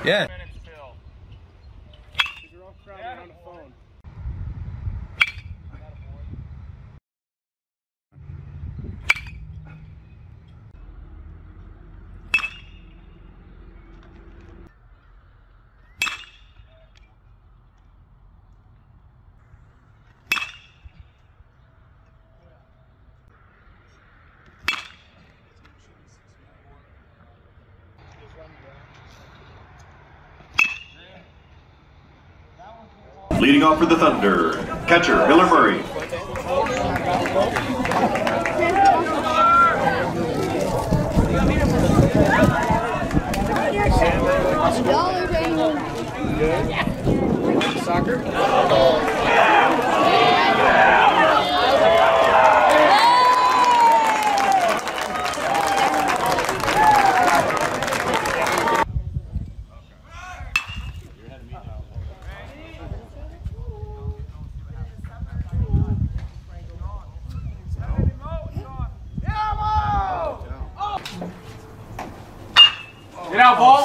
Yeah. You're all crowded on the phone. Leading off for the Thunder, catcher Miller Murray. Soccer? Get out, ball!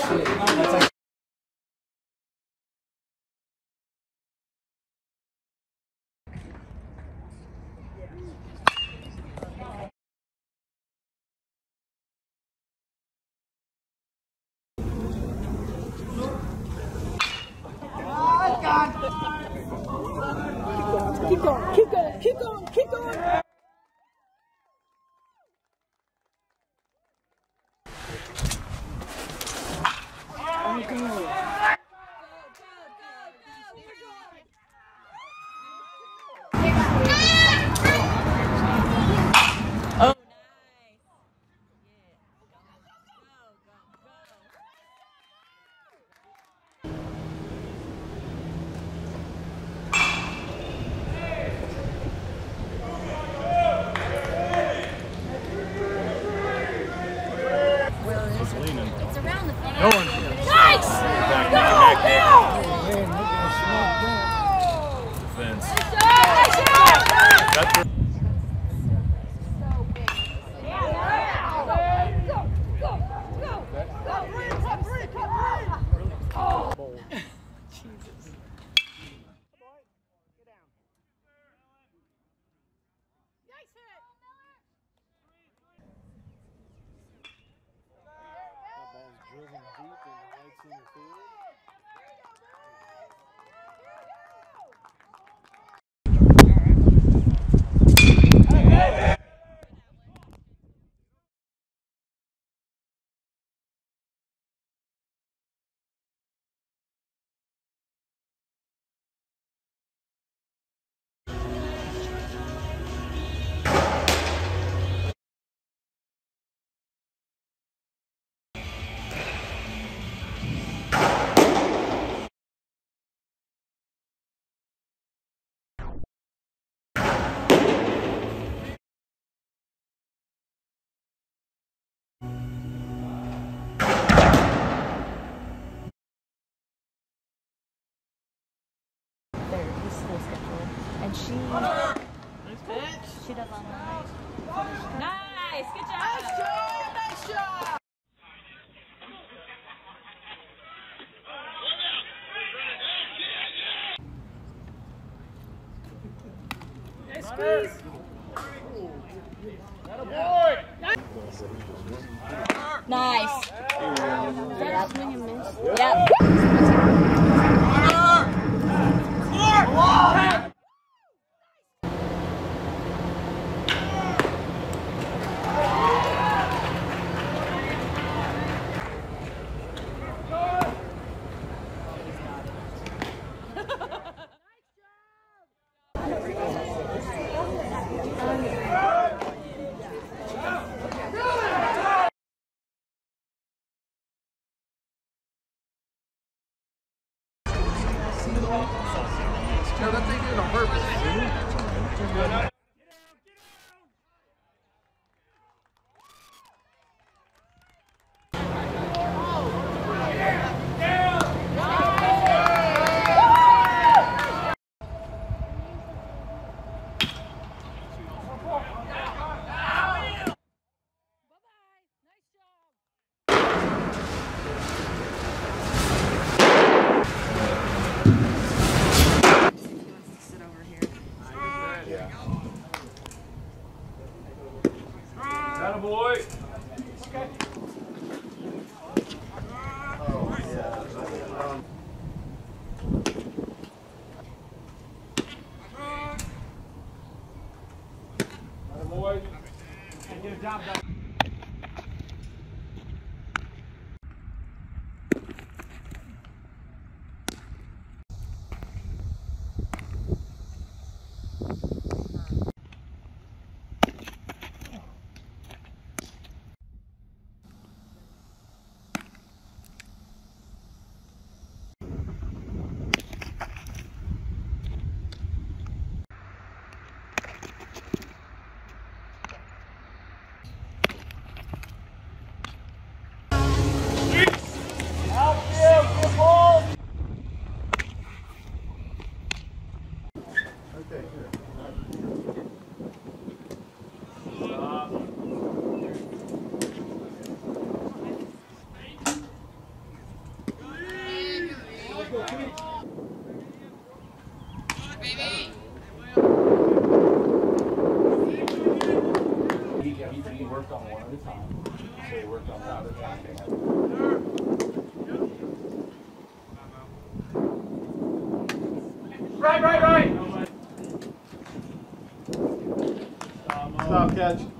Keep going, keep going, keep going, keep going. No one. Nice! Go, Bill! Defense. Driven deep in the right center field. His school schedule, and she does online. Nice, good job. Nice job, nice job. Nice squeeze. Nice. That swing and miss. Yep. No, that thing did it on purpose. He worked on one at a time. So he worked on that at a time. Right. Stop, catch.